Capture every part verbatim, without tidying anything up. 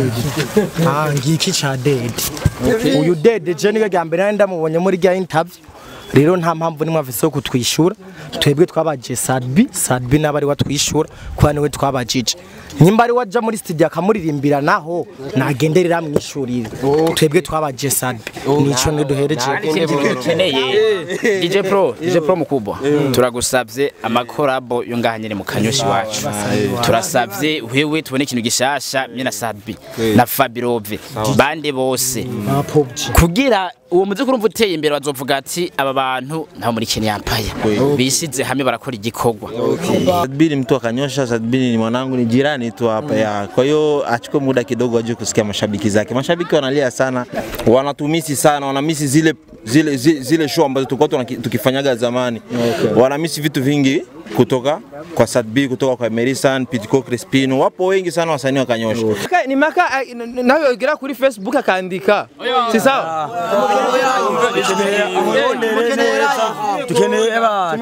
Ah ngiki cha dead. Uyu dead je niwe gambere ndamubonye muri ga interview. Rero nta mpamvu nimwe afise yo kutwishura. Twebwe twabaje Sadbi, Sadbi nabari watwishura kwa niwe twabajije. Nyimba ari waja muri studio akamuririmbira naho nagenderera mwishurire. Twebwe twabaje Sadbi. Nico ne duhereje. Ukeneye D J Pro, D J Pro mukubwa. Turagusavye amakorabo yo ngahanyene mu kanyoshi wacu. Turasavye wewe tubone ikintu gishasha mye na Sadbi na Fabirove bande bose. Kugira uwo muzi kurumva uteye imbere bazovuga ati aba bantu nta muri Kenya yampaya bisize hamwe barakora igikorwa. Sadbi ni mtu akanyosha, Sadbi ni mwanangu, ni jirani tu hapa ya. Kwa hiyo achukue muda kidogo aje kusikia mashabiki zake. Mashabiki wanalia sana, wanatumisi sana, wanamisi zile zile zile, zile show ambazo tulikuwa tukifanyaga zamani. Wanamisi vitu vingi kutoka kwa Sadbi, kutoka kwa Merisan, Pitiko Crispino, wapo wengi sana wasanii wakanyosha. Ni maka nawe ugira kuri Facebook akaandika. Si sawa? Tukeneye abantu.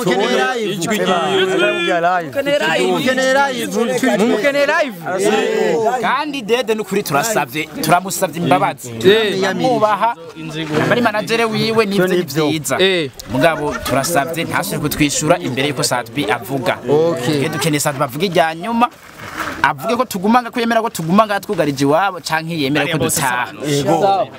Mukeneye live. Kandi dede n'ukuri turasavye, turamusavye imbabazi. Mubaha bari manager wiwe nivyo nivyiza. Mugabo turasavye ntashe kutwishura imbere yuko Sadbi avuga. Okay. Dukeneye Sadbi avuga ijya nyuma. Avuge ko tugumanga kwemera ko tugumanga twugarije iwabo canke yemera ko dutaha. Yego.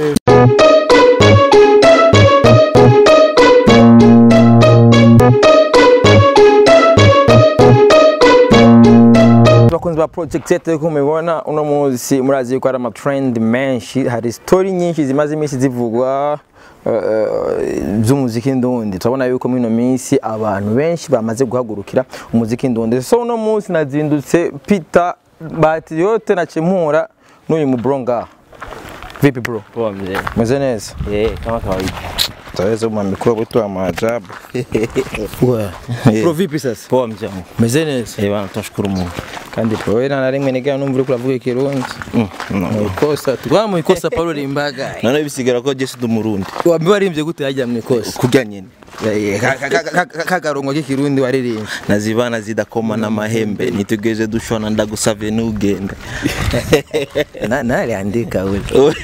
Bakunzi ba project yetu kumebona uno munsi murazi yuko ari ama trend menshi, hari story nyinshi zimaze iminsi zivugwa z'umuziki ndundi. Turabona yuko muri no minsi abantu benshi bamaze guhagurukira umuziki ndundi. So uno munsi nazindutse Peter bati yote na Chimura n'uyu mu bronga. Vipi bro? Poa mzee. Mzee neza? Eh, kama kawaida. Taweza kumwambia vitu wa maajabu. Wewe. Bro vipi sasa? Poa mzee. Mzee neza? Eh bana, tunashukuru Mungu. Kandi bro wewe na rimwe nigera numva uri kuravuga ikirundi. Mm. Ikosa twa mu ikosa Paulo rimbaga. None bisigara ko Jesse du Murundi. Wambi warimbye gute yajya mu ikosa? Kurya nyene. Kakarongo k'ikirundi waririmba. Nazibana zidakoma na mahembe nitugeze dushona ndagusavye n'ugenda. Na nali andika wewe.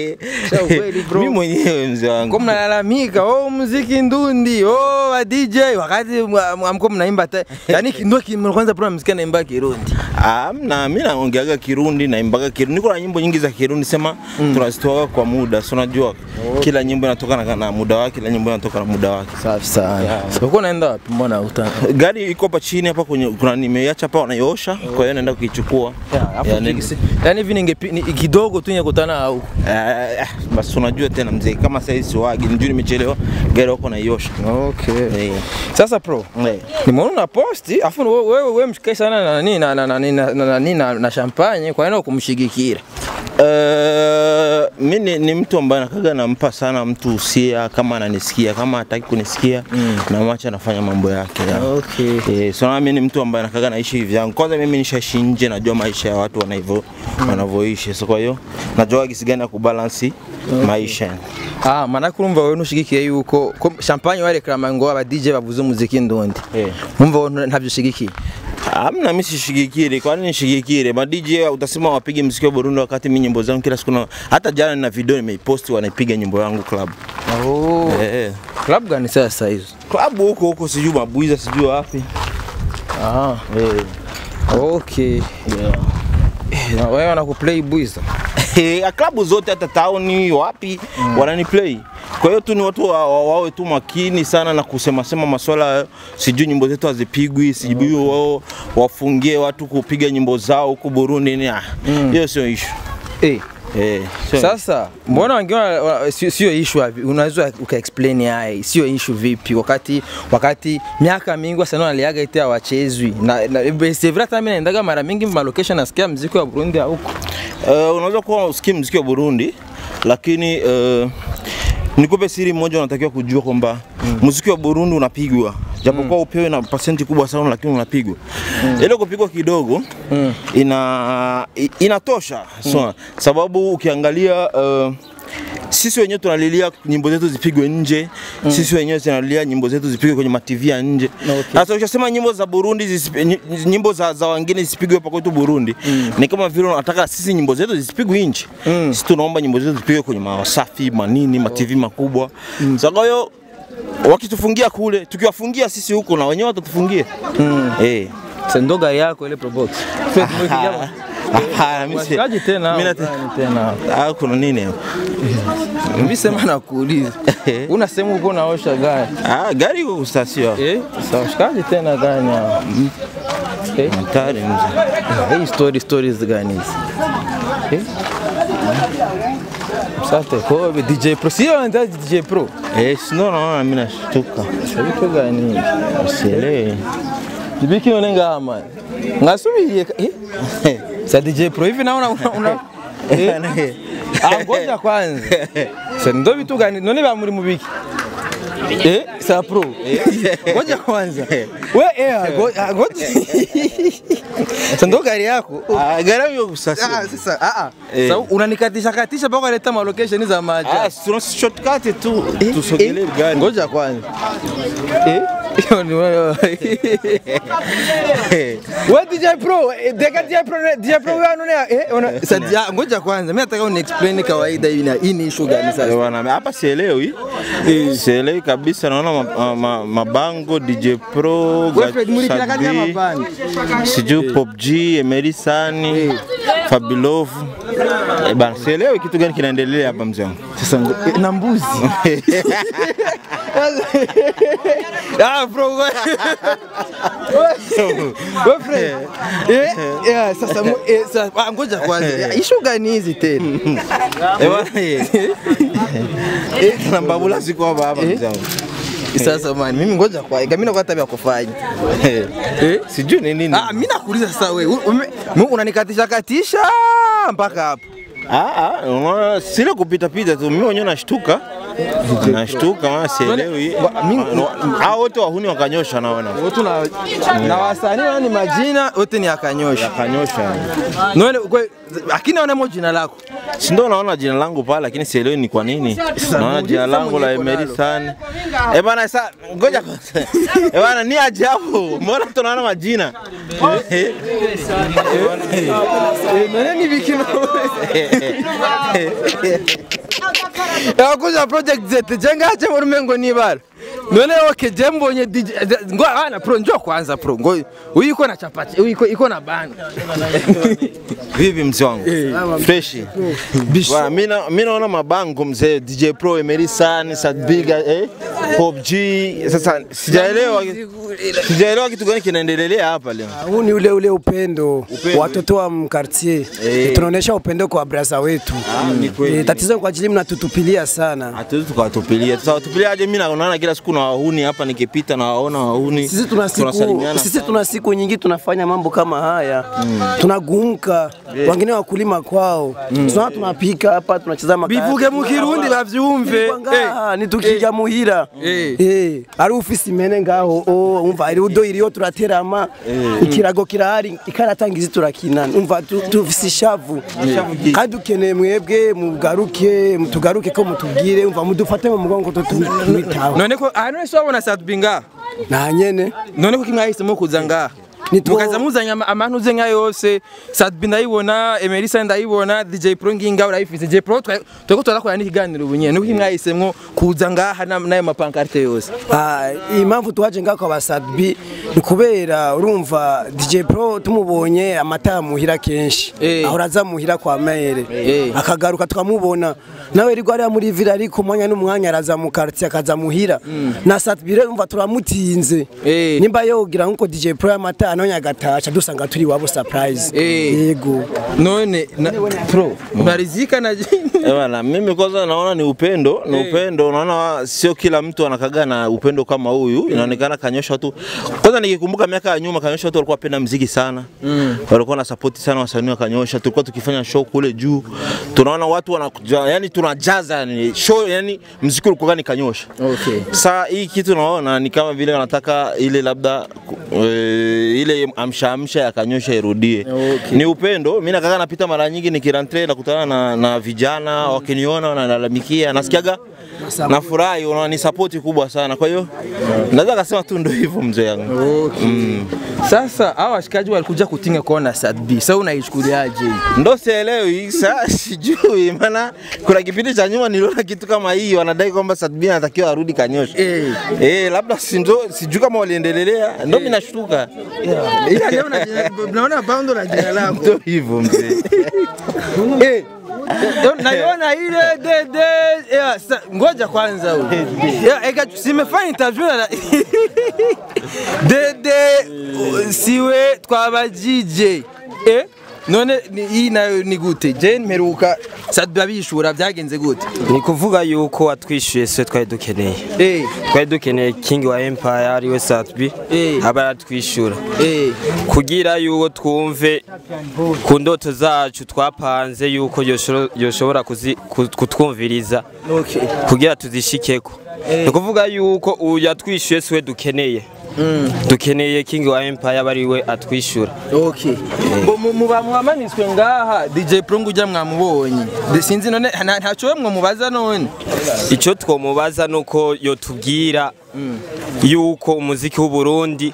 Mimi mwenyewe mzee wangu. Kwa mnalalamika oh muziki ndundi oh wa D J wakati mwamko mnaimba yani ndio kwanza program muziki naimba kirundi. Ah na mimi naongeaga kirundi naimbaga kirundi. Niko na nyimbo nyingi za kirundi sema tunazitoa kwa muda. So unajua kila nyimbo inatokana na muda wake, kila nyimbo inatoka na muda wake. Safi sana. So uko naenda wapi? Mbona utaka? Gari iko hapa chini hapa kwenye kuna nimeiacha hapa wanaiosha, kwa hiyo naenda kuichukua. Yaani hivi ninge kidogo tu nyekutana au. Eh basi unajua tena mzee kama sasa hizi wagi njoo nimechelewa gari wako naiosha. Okay. Sasa pro. Nimeona una posti afu wewe wewe mshikae sana na nini na na na na na champagne kwa hiyo kumshigikira. Uh, mimi ni mtu ambaye nakaga nampa sana mtu usia kama ananisikia, kama hataki kunisikia mm. na mwacha nafanya mambo yake ya. Okay. Eh, so na mimi ni mtu ambaye nakaga naishi hivi yangu. Kwanza mimi nishaishi nje, najua maisha ya watu wanavyo mm. wanavyoishi. So kwa hiyo najua gisi gani ya kubalance okay. maisha. Ah, maana kurumva wewe nushigikiye yuko champagne wale kama ngo aba D J bavuze umuziki ndundi. Eh. Umva ntavyo shigikiye. Hamna mimi sishigikire, kwa nini nishigikire? Ma D J utasema wapige muziki wa Burundi wakati mimi nyimbo zangu kila siku na hata jana nina video nimeipost wanaipiga nyimbo yangu club. Oh. Eh. Club gani sasa hizo? Club huko huko sijui Mabuiza sijui wapi. Ah. Eh. Okay. Yeah. Na wewe wanakuplay Buiza? Eh, club zote hata town wapi mm. wananiplay. Kwa hiyo tu ni watu wawe tu makini sana na kusema sema masuala sijui nyimbo zetu hazipigwi, sijui wao wafungie watu kupiga nyimbo zao huko Burundi ni hiyo mm. sio issue. Eh eh sasa mbona wengine sio issue wapi? Unaweza ukaexplain haya sio issue vipi wakati wakati miaka mingi wasanii waliaga ite hawachezwi na c'est vrai hata mimi naendaga mara mingi ma location nasikia muziki wa Burundi huko. Uh, unaweza kuwa usikie muziki wa Burundi lakini uh, nikupe siri moja unatakiwa kujua kwamba mm. muziki wa Burundi unapigwa japokuwa mm. upewe na percent kubwa sana lakini unapigwa. Mm. Ile kupigwa kidogo mm. ina inatosha. Mm. So sababu ukiangalia uh, sisi wenyewe tunalilia nyimbo zetu zipigwe nje. Mm. Sisi wenyewe tunalilia nyimbo zetu zipigwe kwenye ma T V ya nje. Sasa okay. Ukisema nyimbo za Burundi nyimbo za za wengine zisipigwe hapa kwetu Burundi. Mm. Ni kama vile unataka sisi nyimbo zetu zisipigwe nje. Mm. Sisi tunaomba nyimbo zetu zipigwe kwenye mawasafi, manini, ma T V makubwa. Mm. Sasa kwa hiyo wakitufungia kule, tukiwafungia sisi huko na wenyewe watatufungia. Mm. Eh. Sasa ndo gari yako ile probox. Ah, mimi sikaji tena. Mimi tena. Ah, kuna nini hapo? Mimi sema nakuuliza. Unasema uko naosha gari. Ah, gari iko kustasio. Eh? Sasa sikaji tena gani hapo. Eh? Mtari mzee. Hii story stories gani hizi? Eh? Sasa kwa D J Pro sio ndio D J Pro. Eh, sino naona mimi nashtuka. Sasa gani? Usielewe. Jibiki onenga ama. Ngasubiye eh? Sa D J Pro hivi naona una eh? Ah, ngoja kwanza. Sasa ndio vitu gani? None ba muri mubiki. Eh? Sa Pro. Ngoja kwanza. We eh ngoja. Sasa ndio gari yako. Ah, gari yako sasa. Ah, sasa ah ah. Sasa unanikatisha katisha mpaka leta ma location za maji. Ah, tuna shortcut tu tusogelee gari. Ngoja kwanza. Eh? What D J Pro? Deka D J Pro, D J Pro wana eh sasa ngoja kwanza mimi nataka uni explain kawaida hivi na hii ni issue gani sasa? Bwana hapa sielewi. Sielewi kabisa naona mabango D J Pro, Siju Pop G, Emerisani, Fabilov. Eh bana sielewi kitu gani kinaendelea hapa mzee wangu. Sasa na mbuzi. Ah bro. Wewe friend. Eh yeah sasa sasa ngoja kwanza. Issue gani hizi tena? Eh bwana eh. Eh na mbabula siko hapa hapa mzee wangu. Sasa man mimi ngoja kwa mimi nakuwa tabia kufanya. Eh sijui ni nini. Ah mimi nakuuliza sasa wewe unanikatisha katisha mpaka hapo. Ah ah sile kupita pita tu mimi mwenyewe nashtuka. Nashtuka maana sielewi. Hao wote wahuni wakanyosha naona. Wote na na wasanii ni majina wote ni akanyosha. Akanyosha. Naona lakini naona mo jina lako. Si ndio naona jina langu pale lakini sielewi ni kwa nini. Naona jina langu la Emerisani. Eh bana sasa ngoja kwanza. Eh bana ni ajabu. Mbona tunaona majina? Eh. Eh nani ni vikino? Ya kuja project zetu jenga acha urumengo ni bara. None okay jembo nye D J ngo ana pro njoo kwanza pro ngo huyu iko na chapati huyu iko iko na bana. Vipi mzee wangu? Fresh. Bwana mimi mimi naona mabango mzee D J Pro Emerisani Sadbiga eh Pop G sasa sijaelewa sijaelewa kitu gani kinaendelea hapa leo. Huu ni ule ule upendo watoto wa mkartie. Tunaonesha upendo kwa brother wetu. Tatizo kwa ajili mnatutupilia sana. Hatuwezi tukawatupilia. Tutawatupilia aje mimi naona kila siku na wahuni hapa nikipita na waona wahuni. Sisi tuna siku sisi tuna siku nyingi tunafanya mambo kama haya. Mm. Tunagunka yeah. Wengine wakulima kwao. Mm. Sasa tunapika hapa tunacheza makati. Bivuge mu Kirundi bavyumve. Eh ni tukija muhira. Eh eh ari ofisi mene ngaho oh umva ari udo iriyo turaterama ikirago kirahari ikaratangiza turakina umva tufisi shavu. Kandi ukeneye mwebwe mugaruke mutugaruke ko mutubwire umva mudufate mu mugongo tutubitaho. None ko ano so abona Sadbinga na nyene none ko kimwahisemo kuzanga mukaza muzanya amantu ze nka yose Sadbinga yibona Emerisa ndayibona D J Pro nginga urayifise D J Pro tweko twarakora n'ikiganiro ubunye nuko kimwahisemo kuza ngaha nayo mapankarte yose. Ah impamvu twaje ngako aba Sadbi kubera urumva D J Pro tumubonye amata muhira kenshi aho raza muhira kwa Maere akagaruka tukamubona nawe rigwa ari muri villa ariko mwanya n'umwanya araza mu quartier akaza muhira na Sadbi urumva turamutinze nimba yogira nkuko D J Pro amata anonya gatacha dusanga turi wabo surprise yego none Pro barizika na bwana mimi kwanza naona ni upendo ni upendo naona sio kila mtu anakaga na upendo kama huyu inaonekana kanyosha tu kwanza nikikumbuka miaka ya nyuma kanyosha watu walikuwa wanapenda muziki sana mm. walikuwa na support sana wasanii wa kanyosha tulikuwa tukifanya show kule juu tunaona watu wanakuja yani tunajaza yani show yani muziki ulikuwa ni kanyosha okay sasa hii kitu naona ni kama vile wanataka ile labda e, ile amsha amsha ya kanyosha irudie. Okay. Ni upendo. Mimi nakaa napita mara nyingi nikirantre nakutana na, na vijana wakiniona wanalalamikia, nasikiaga nafurahi, wanani support kubwa sana. Kwa hiyo naweza kusema tu ndio hivyo mzee yangu. Okay. Mm. Sasa hao washikaji walikuja kutinga kuona Sadbi. Sasa unaichukuliaje? Ndo sielewi, sasa sijui maana kuna kipindi cha nyuma niliona kitu kama hii wanadai kwamba Sadbi anatakiwa arudi kanyosha. Eh, eh labda sindo sijui kama waliendelea. Ndio mimi nashtuka. Ila leo naona bando la jina lako. Ndio hivyo mzee. Eh naiona ile dede ya ngoja kwanza huko. Ya ega simefanya interview na dede siwe twabajije. Eh none hii nayo ni gute? Je mperuka Sadbi abishura byagenze gute? Ni kuvuga yuko watwishuye se twari dukeneye. Eh twari dukeneye king wa empire ari we Sadbi. Eh aba twishura. Eh kugira yuko twumve ku ndoto zacu twapanze yuko yoshobora kutwumviriza. Okay. Kugira tuzishikeko. Ni kuvuga yuko uya twishuye se dukeneye. Mm. Dukeneye king wa empire bari we atwishura. Okay. Muba mwamanitswe ngaha D J Pro ngujya mwamubonye. Sinzi none ntaco mwe mubaza none. Ico twomubaza nuko yotubwira mm. yuko umuziki w'u Burundi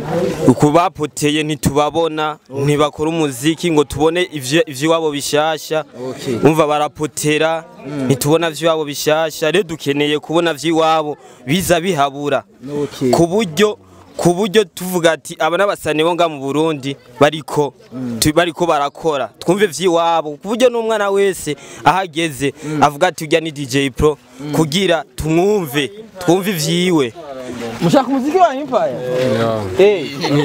ukubapoteye ntitubabona ntibakora umuziki ngo tubone ivyo iwabo bishasha. Okay. Umva barapotera mm. ntitubona vyo iwabo bishasha. Rero dukeneye kubona vyo iwabo biza bihabura. Okay. Kuburyo kuburyo tuvuga ati aba nabasane bo nga mu Burundi bariko mm. bariko barakora twumve vyiwabo kuburyo n'umwana wese ahageze mm. avuga ati ujya ni D J Pro mm. kugira tumwumve twumve vyiwe. Mushaka muziki wa Empire? Yeah. Eh.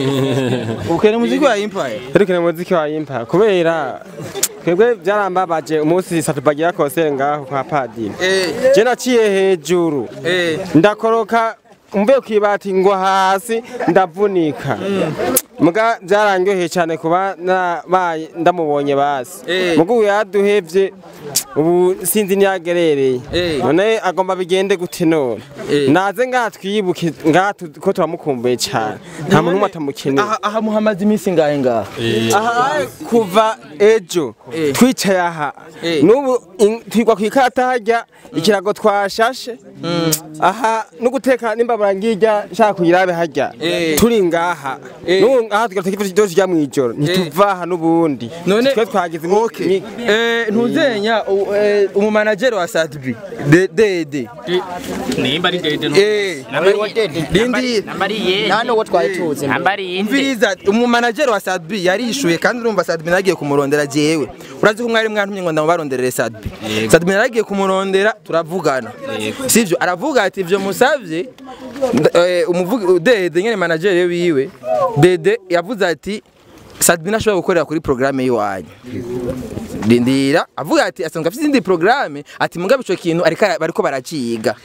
Ukene muziki wa Empire? Ukene muziki wa Empire kubera kwebwe byarambabaje umunsi satubagira kose ngaho kwa padiri. Eh. Je naciye hejuru. Eh. Ndakoroka umbe kwibati ngo hasi ndavunika. Mm. Muga byarangoye cyane kuba ndamubonye basi. Eh. Mugo yaduhevye ubu sinzi nyagerereye. Eh. None agomba bigende gutinora. Eh. Naze ngatwibuke ngatu ko turamukumbuye cyane. Nta muntu matamukeneye. Aha, aha muhamaze iminsi ngahe ngaha. Eh. Aha kuva ejo eh. twicaye aha. Eh. Nubu twigwa kwikata hajya ikirago twashashe. Mm. Aha no guteka nimbabura ngijya shaka kuyirabe hajya. Eh. Turi ngaha. Eh. Nubu aha tugatekifu cyose jya mwijoro ntituva aha nubundi. Twe twagize okay. Eh ntuzenya umu manager wa Sadbi dede nimba ari dede no eh nambari nambari ye nano wo twayituze nambari inde mviriza umu manager wa Sadbi yarishuye kandi urumva Sadbi nagiye kumurondera jewe urazi ko mwari mwantumye ngo ndamubaronderere Sadbi Sadbi nagiye kumurondera turavugana sivyo aravuga ati ivyo musavye umuvugi dede nyene manager wiwe dede yavuze ati Sadbi nashobora gukorera kuri programme yiwanyu Dindira avuga ati asanga afite indi programme ati mugabe ico kintu ariko bariko baraciga.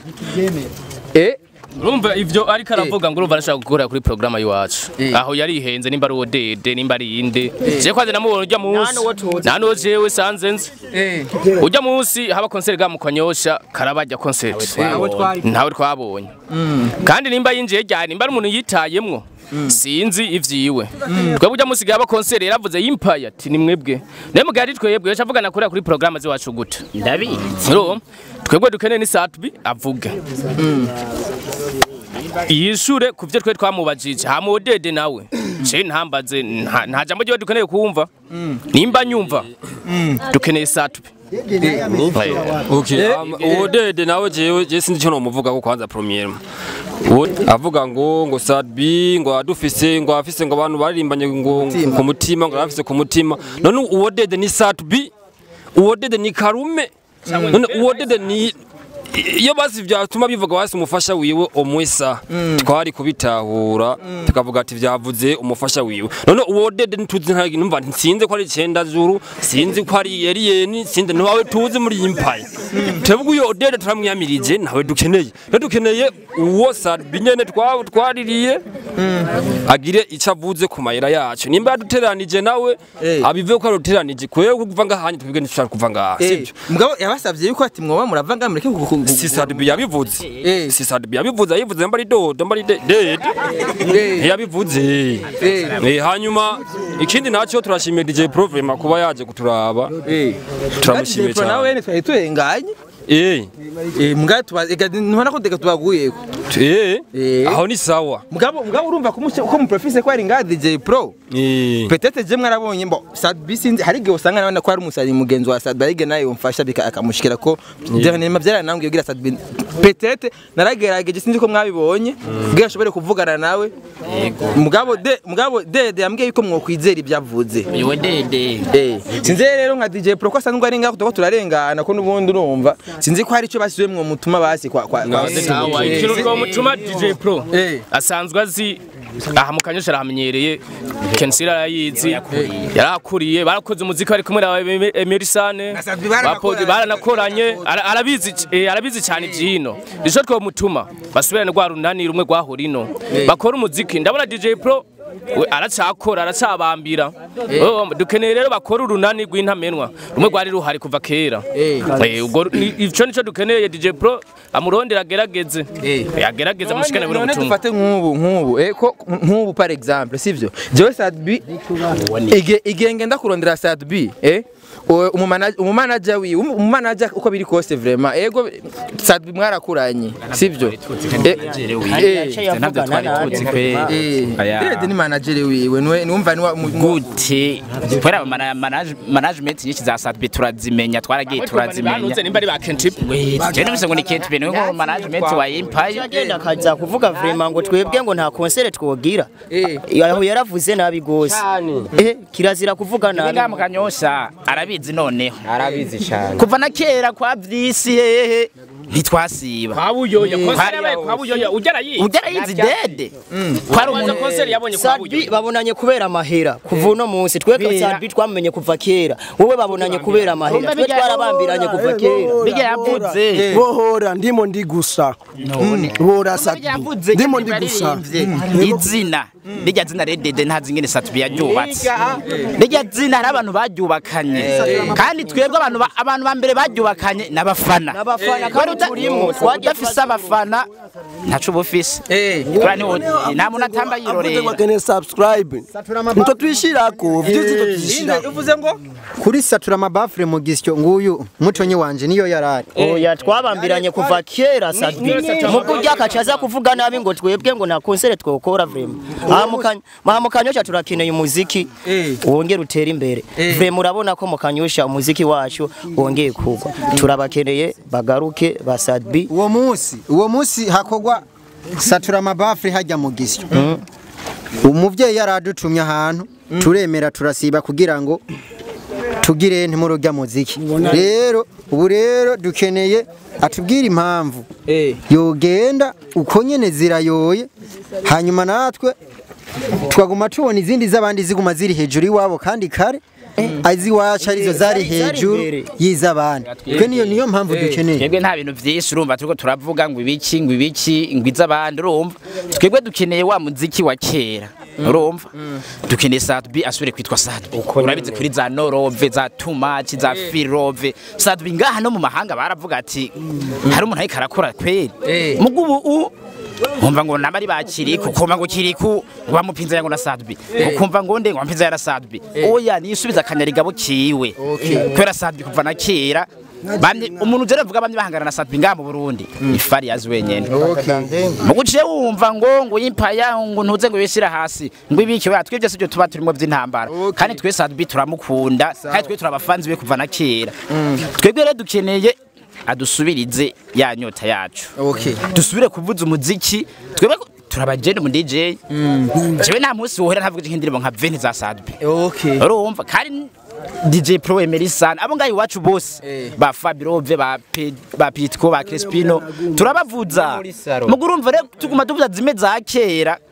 Eh urumva ivyo ariko aravuga ngo urumva arashaka gukora kuri programme yiwacu. Aho yari henze nimba ari odede nimba ari inde. Je kwaze namubona ujya munsi. Nano jewe sanzenze. Eh ujya munsi haba concert ga mukanyosha karabajya concert. Ntawe twabonye. Kandi nimba yinjiye ryari nimba ari umuntu yitayemwo. Mm. Sinzi ivyiwe. Mm. Twebwe ujya musigaye aba concert yaravuze Empire ati ni mwebwe. Ne mugari twebwe yacavugana kuri kuri programme ziwacu gute. Ndabizi. Ro twebwe dukeneye ni Sadbi avuga. Mm. Yishure kuvyo twe twamubajije ha modede nawe. Je ntambaze nta jambo ryo dukeneye kumva. Mm. Nimba nyumva. Mm. Dukeneye Sadbi. Okay. Odede nawe jewe je sindi cyo no muvuga ko kwanza premier. Avuga ngo ngo Sadbi ngo adufise ngo afise ngo abantu baririmbanye ngo ku mutima ngo afise ku mutima. None uwodede ni Sadbi. Uwodede ni Karume. None uwodede ni iyo basi vyatuma bivuga wasi umufasha wiwe omwesa twari kubitahura tukavuga ati vyavuze umufasha wiwe none uwodede ntuzi nta numva nsinze ko ari cenda juru sinzi ko ari yeri yeni sinde ntawe tuzi muri Empire tebwe uyo odede turamwiyamirije nawe dukeneye no dukeneye uwo Sadbi nyene twa twaririye agire icavuze ku mayira yacu nimba duteranije nawe abive ko aruteranije kwe kuva ngahanye twebwe nishaka kuva ngaha sivyo mugabo yabasavye yuko ati mwoba muravanga mureke si Sadbi yabivuze si Sadbi yabivuze yabivuze mbari dodo mbari dead yabivuze eh hanyuma ikindi nacyo turashimiye D J Pro vraiment kuba yaje kuturaba turamushimiye cyane nawe ne twari turenganye eh eh mbwa ntubona ko deka tubaguye eh aho ni sawa mugabo mugabo urumva ko ko mu professeur ko ari nga D J Pro eh peut-être je mwarabonye mbo Sadbi sinzi hari gihe usanga nabona ko ari umusari mugenzi wa Sadbi arige nayo umfasha bika akamushikira ko dernièrement byara nambwiye gira Sadbi peut-être naragerageje sinzi ko mwabibonye bwe ashobore kuvugana nawe mugabo de mugabo de yambwiye ko mwokwizera ibyavuze yewe dede eh sinzi rero nka D J Pro ko asanzwe ari nga ko turarengana ko nubundi urumva sinzi ko hari icyo basiwe mwo mutuma basi kwa kwa ikintu mutuma D J Pro asanzwe azi aha mu Kanyosha aramenyereye Kensira yayizi yarakuriye barakoze umuziki ari kumwe na Emerisane bapoje baranakoranye arabizi arabizi cyane ibyino nico twa mutuma basubirane rwa runani rumwe rwahora ino bakora umuziki ndabona D J Pro aracakora aracabambira dukeneye rero bakora urunani rw'intamenwa rumwe rwari ruhari kuva kera ubwo ico nico dukeneye D J Pro amurondera agerageze yagerageza mushikane buri mutumwa dufate nk'ubu nk'ubu eh ko nk'ubu par exemple sivyo jewe Sadbi ige igenge ndakurondera Sadbi eh umumanager wi umumanager uko biri kose vraiment ego Sadbi mwarakuranye sivyo ntabwo twari tuzi pe aya ni manager wiwe niwe numva ni gute twara management nyinshi za Sadbi turazimenya twaragiye turazimenya banuze nimba ari ba Kentip je nubise ngo ni Kentip niwe management wa Empire agenda kaza kuvuga vraiment ngo twebwe ngo nta concert twogira aho yaravuze nabi gose eh kirazira kuvuga nabi nga mu Kanyosha arabizi noneho arabizi cyane kuva na kera kwa vyisi hehe ntitwasiba kwabuyoya konsere kwabuyoya ugera yi ugera yizi dede kwari umuntu konsere yabonye kwabuyoya babonanye kubera amahera kuva uno munsi tweke Sadbi twamenye kuva kera wowe babonanye kubera amahera twe twarabambiranye kuva kera bijya yavuze bohora ndimo ndi gusa bora Sadbi ndimo ndi gusa izina bijya zina redede ntazi ngene Sadbi yaryubatse bijya zina hari abantu baryubakanye kandi twebwe abantu abantu bambere baryubakanye nabafana nabafana turimo twajafise abafana ntacu bufise eh nta muntu atamba yirorera bakene subscribe nto twishirako vyuzi to twishira uvuze ngo kuri satura amabafure mu gisyo nguyu mutonye wanje niyo yarari oya twabambiranye kuva kera Sadbi mu kurya kacaza kuvuga nabi ngo twebwe ngo na concert twokora vraiment aha mu Kanyosha turakeneye umuziki wongera utera imbere vraiment urabona ko mu Kanyosha umuziki wacu wongeye kugwa turabakeneye bagaruke ba Sadbi uwo munsi uwo munsi hakogwa satura amabafure hajya mu gisyo umuvyeyi yaradutumye ahantu turemera turasiba kugira ngo tugire ntimurujya muziki rero ubu rero dukeneye atubwira impamvu yogenda uko nyene zirayoye hanyuma natwe twaguma tubona izindi z'abandi ziguma ziri hejuru iwabo kandi kare azi wacha arizo zari hejuru yizabandi twe niyo niyo mpamvu dukeneye twebwe nta bintu vyinshi urumva turiko turavuga ngo ibiki ngo ibiki ngo izabandi urumva twebwe dukeneye wa muziki wa kera urumva dukeneye Sadbi asubire kwitwa Sadbi urabizi kuri za norove za tumaci za firove Sadbi ngaha no mu mahanga baravuga ati hari umuntu ariko arakora kweli mugubu umva ngo nabari bakiri kukomba ngo kiriku bamupinza yango na Sadbi ukumva ngo nde ngo mpinza ya Sadbi oya nisubiza akanyarigabo kiwe kwera Sadbi kuva na kera bamye umuntu uje avuga bamye bahangana na Sadbi nga mu Burundi ifari yazi wenyene muguciye wumva ngo ngo yimpaya ngo ntuze ngo yeshira hasi ngo ibiki wa twebye sibyo tuba turimo by'intambara kandi twe Sadbi turamukunda kandi twe turabafanzi be kuva na kera twebwe rero dukeneye adusubirize ya nyota yacu okay dusubire kuvuza umuziki twebwe turabagende mu D J jewe nta munsi wohera ntavuga indirimbo nka vingt za Sadbi okay urumva kandi D J Pro Emerisane abo ngayi wacu bose ba Fabirove ba ba Pitko ba Crespino turabavuza mugurumva rero tuguma tuvuza zime za kera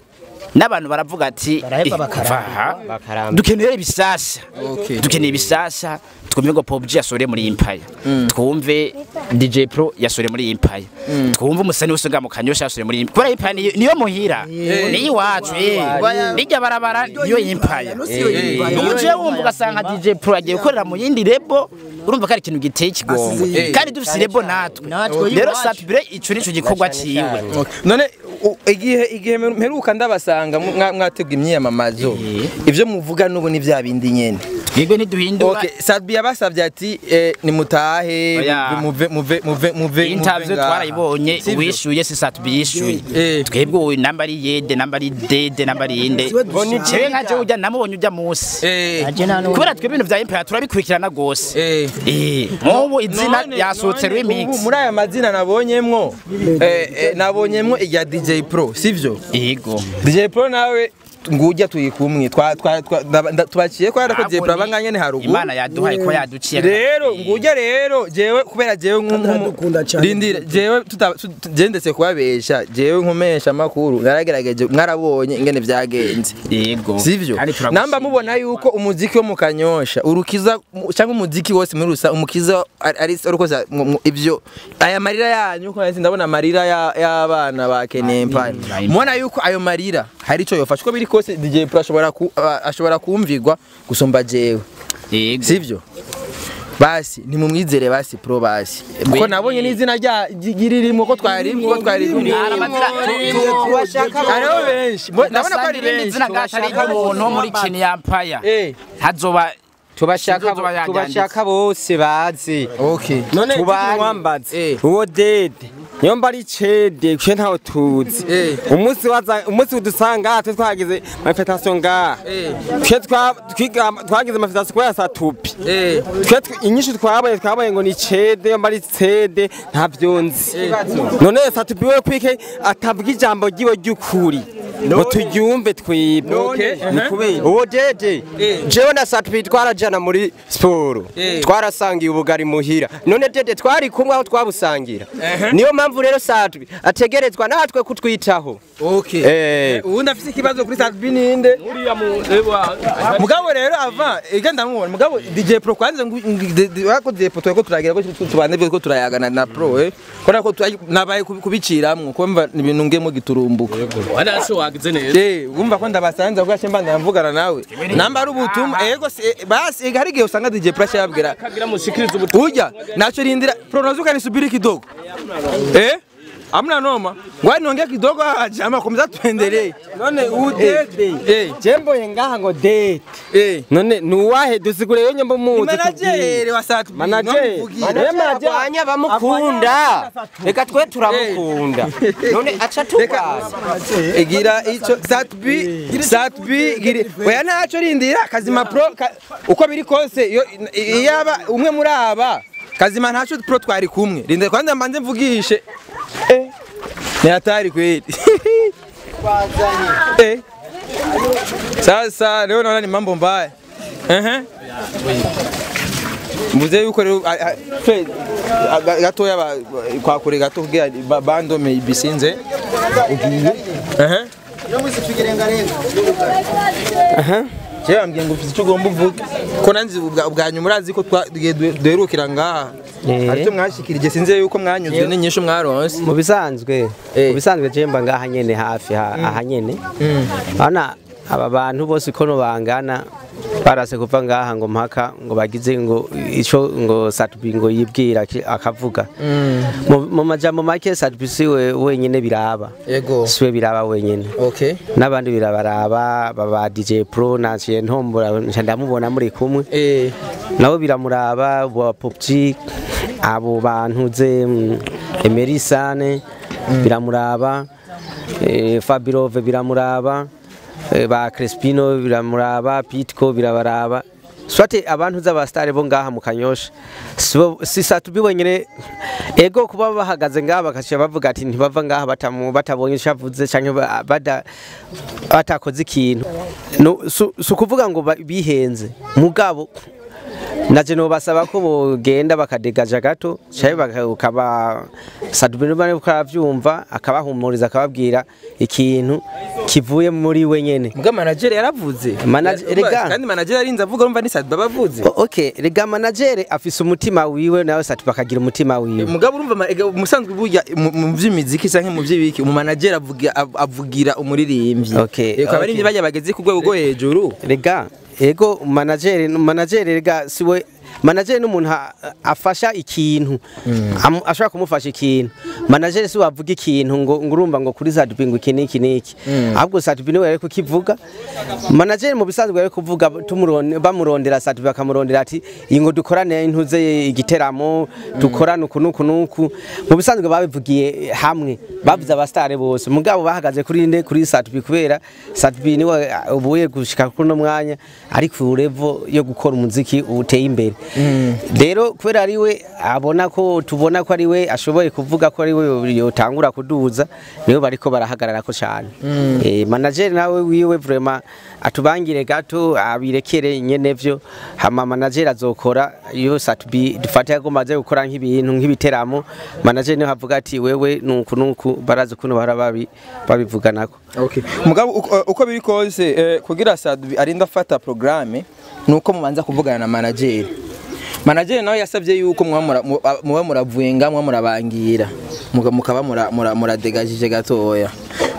n'abantu baravuga ati dukeneye ibisasa dukeneye ibisasa twumve ngo P U B G yasore muri Empire twumve D J Pro yasore muri Empire twumve umusani wose nga mu Kanyosha yasore muri Empire Empire niyo muhira ni iwacu bijya barabara niyo Empire uje wumva ugasanga D J Pro agiye gukorera mu yindi lebo urumva kari ikintu giteye kigongo kandi dufise lebo natwe rero satubire ico nico gikorwa ciwe none igihe igihe mperuka ndabasanga mwatega imyiyamamazo ivyo muvuga nubu ni vya bindi nyene yego ntiduhindura okay Sadbi yabasavye ati ni mutahe muve muve muve muve interview twarayibonye uwishuye si Sadbi yishuye twebwe uyu namba ari yede namba ari dede namba ari inde boni cebe nkaje ujya namubonye ujya musi kubera twebwe ibintu vya Empire turabikurikirana gose eh mubu izina yasohotse remix muri aya mazina nabonyemwo nabonyemwo iya D J Pro sivyo yego D J Pro nawe ngujya tuyikumwe twa tubaciye ko yarako D J Pro abanganye ni harugu Imana yaduhaye ko yaduciye rero ngujya rero jewe kubera jewe rindira jewe tugendetse kubabesha jewe nkomesha makuru naragerageje mwarabonye ingene vyagenze yego sivyo namba mubona yuko umuziki wo mu Kanyosha urukiza cyangwa umuziki wose muri rusa umukiza ari ariko ivyo aya marira yanyu ko ndabona amarira y'abana bakeneye Empire mubona yuko ayo marira hari ico yofashwe biri kose D J Pro ashobora ashobora kumvigwa gusomba jewe yego sivyo basi ni mumwizere basi Pro basi kuko nabonye n'izina rya giririmo ko twari ko twari ariho benshi ndabona ko ari benshi izina gatari ry'umuntu muri kini ya Empire hazoba tubashaka tubashaka bose bazi okay none tuwambaze uwo dede nyomba ari cede kwe ntaho tuzi umunsi waza umunsi udusanga twe twagize manifestation nga twe twiga twagize manifestation kwa satupi twe inyishu twabaye twabaye ngo ni cede nyomba ari cede ntavyonzi none satupi we kwike atabwa ijambo giwe ry'ukuri ngo turyumve twibwe nikubera uwo dede jewe na satupi twarajana muri sport twarasangiye ubugari muhira none dede twari kumwe aho twabusangira niyo mpamvu rero Sadbi ategerezwa natwe kutwitaho okay eh ubundi afise ikibazo kuri Sadbi ninde uriya mu ewa mugabo rero ava igenda mubona mugabo D J Pro kwanze wako D J Pro twako turagira ko tubane ko turayagana na Pro eh kora ko nabaye kubiciramwe kumva ibintu ngemo giturumbuka wana so wagize neza eh umva ko ndabasanze ko ashemba ndamvugana nawe namba ari ubutumwa yego basi hari gihe usanga D J Pro yabwira kagira mushikiriza ubutumwa ujya nacho rindira pronozuka nisubiri kidogo eh amna noma ngwani nongea kidogo ama komeza tuendelee none udede eh jembo yengaha ngo date eh none nuwahe dusigure yo nyembo muzi manager wa Sat manager manager abanya bamukunda reka twe turamukunda none acha tubaza egira ico Satbi Satbi giri oya naco rindira kazima Pro uko biri kose yaba umwe muri aba kazima ntaco Pro twari kumwe rinde kwanda mbanze mvugishe eh ni hatari kweli eh sasa leo naona ni mambo mbaya ehe mbuze yuko rero gato yaba kwa kure gato kugira bando me bisinze ehe yo muzi tugirenga renga ehe je ambye ngo ufite ugomba uvuga ko nanzi ubwanyu murazi ko duherukira ngaha ariko mwashikirije sinze yuko mwanyuzwe n'inyisho mwaronse mu bisanzwe mu bisanzwe jemba ngaha nyene hafi aha nyene bana aba bantu bose ko no bangana barase kuva ngaha ngo mpaka ngo bagize ngo ico ngo Sadbi ngo yibwira akavuga mu majambo make Sadbi siwe wenyene biraba yego siwe biraba wenyene okay nabandi birabaraba baba D J Pro naciye ntombora ndamubona muri kumwe eh nabo biramuraba wa P U B G abo bantu ze Emerisane biramuraba Fabirove biramuraba ba Crespino biramuraba Pitco birabaraba swate abantu z'abastare bo ngaha mu Kanyosha si Sadbi wenyene ego kuba bahagaze ngaha bakashya bavuga ati ntibava ngaha batamu batabonye shavuze canke bada batakoze ikintu no su kuvuga ngo bihenze mugabo naje no basaba ko bogenda bakadegaja gato cyaye bakaba sadubino bane ukavyumva akabahumuriza akababwira ikintu kivuye muri we nyene mbwa manager yaravuze manager rega kandi manager arinze avuga urumva ni Sadba bavuze okay rega manager afise umutima wiwe nawe Sadba akagira umutima wiwe mugabo urumva musanzwe burya mu vy'imiziki canke mu vy'ibiki mu manager avugira avugira umuririmbyi okay eko abarimvyi bajya bageze ku rwego rwo hejuru rega ego manager manager rega siwe manager n'umuntu afasha ikintu mm. ashaka kumufasha ikintu manager si wavuga ikintu ngo ngurumva ngo kuri Sadbi ngo iki niki niki ahubwo Sadbi niwe yari kukivuga manager mu bisanzwe yari kuvuga tumuronde bamurondera Sadbi bakamurondera ati ingo dukorane intuze igiteramo dukorane uku nuku nuku mu bisanzwe babivugiye hamwe bavuze abastare bose mugabo bahagaze kuri nde kuri Sadbi kubera Sadbi niwe ubuye gushika kuri no mwanya ari ku level yo gukora umuziki uteye imbere rero kubera ari we abona ko tubona ko ari we ashoboye kuvuga ko ari we yotangura kuduza niyo bariko barahagarara ko cyane eh manager nawe wiwe vraiment atubangire gato abirekere nyene vyo hama manager azokora iyo Sadbi dufate yagomaze gukora nk'ibintu nk'ibiteramo manager niho havuga ati wewe nuku nuku barazi kuno barababi babivuganako okay mugabo uko biri kose kugira Sadbi arinda afata programme nuko mubanza kuvugana na manager manager nawe yasabye yuko muba muravuye ngamwe murabangira mukaba muradegajije gatoya